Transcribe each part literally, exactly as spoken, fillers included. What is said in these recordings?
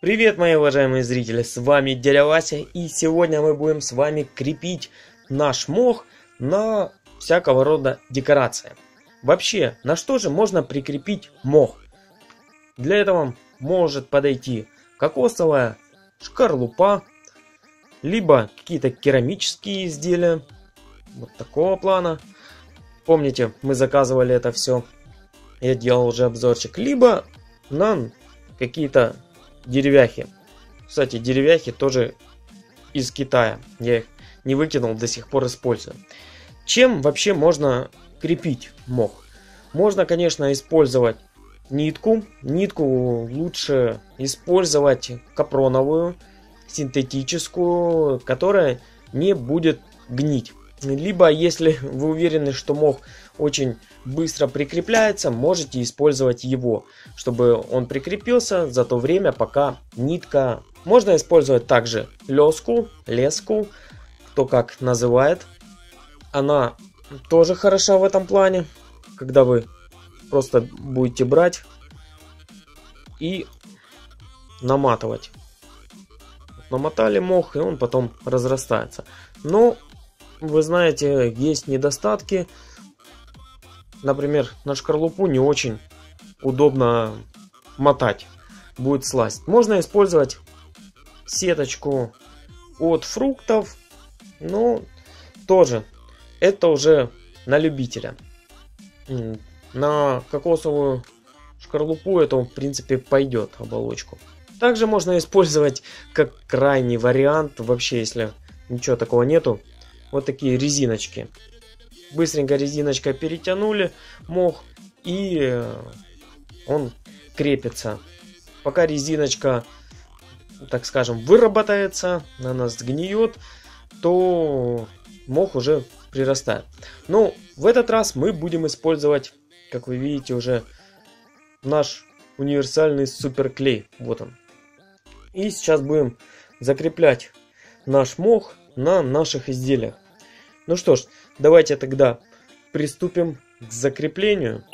Привет, мои уважаемые зрители, с вами Дядя Вася, и сегодня мы будем с вами крепить наш мох на всякого рода декорации. Вообще, на что же можно прикрепить мох? Для этого может подойти кокосовая шкарлупа, либо какие-то керамические изделия, вот такого плана. Помните, мы заказывали это все, я делал уже обзорчик, либо на какие-то деревяхи. Кстати, деревяхи тоже из Китая. Я их не выкинул, до сих пор использую. Чем вообще можно крепить мох? Можно, конечно, использовать нитку. Нитку лучше использовать капроновую, синтетическую, которая не будет гнить. Либо, если вы уверены, что мох очень быстро прикрепляется, можете использовать его, чтобы он прикрепился за то время, пока нитка... Можно использовать также леску, леску, кто как называет. Она тоже хороша в этом плане, когда вы просто будете брать и наматывать. Намотали мох, и он потом разрастается. Но вы знаете, есть недостатки. Например, на шкарлупу не очень удобно мотать. Будет слазить. Можно использовать сеточку от фруктов. Но тоже это уже на любителя. На кокосовую шкарлупу это в принципе пойдет, оболочку. Также можно использовать как крайний вариант. Вообще, если ничего такого нету, вот такие резиночки. Быстренько резиночкой перетянули мох, и он крепится. Пока резиночка, так скажем, выработается, она сгниет, то мох уже прирастает. Но в этот раз мы будем использовать, как вы видите, уже наш универсальный суперклей. Вот он. И сейчас будем закреплять наш мох на наших изделиях. Ну что ж, давайте тогда приступим к закреплению.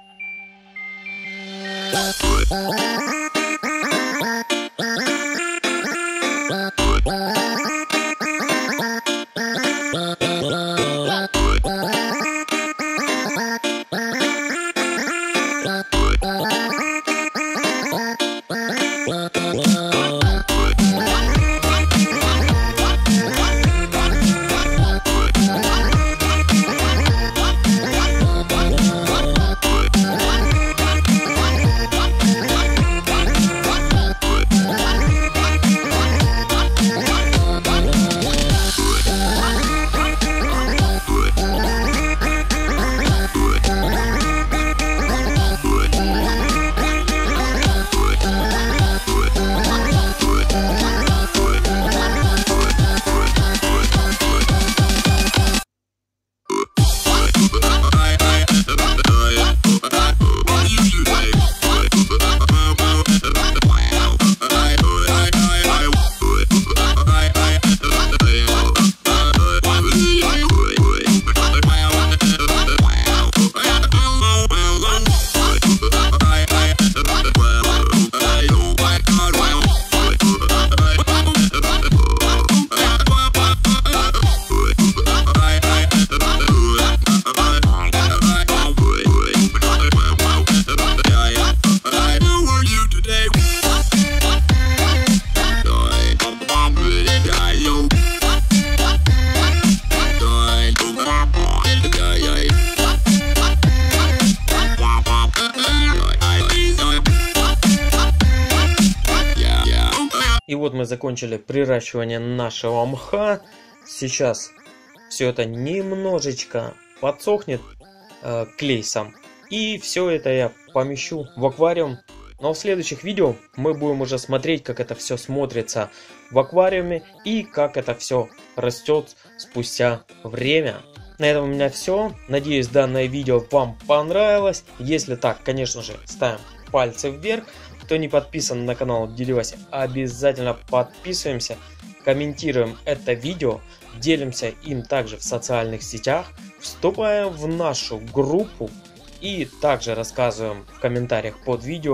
И вот мы закончили приращивание нашего мха. Сейчас все это немножечко подсохнет, э, клей сам. И все это я помещу в аквариум. Но в следующих видео мы будем уже смотреть, как это все смотрится в аквариуме и как это все растет спустя время. На этом у меня все. Надеюсь, данное видео вам понравилось. Если так, конечно же, ставим пальцы вверх. Кто не подписан на канал Дядя Вася, обязательно подписываемся, комментируем это видео, делимся им также в социальных сетях, вступаем в нашу группу и также рассказываем в комментариях под видео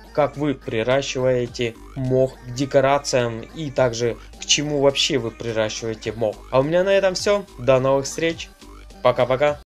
как вы приращиваете мох к декорациям и также к чему вообще вы приращиваете мох. А у меня на этом все. До новых встреч. Пока-пока.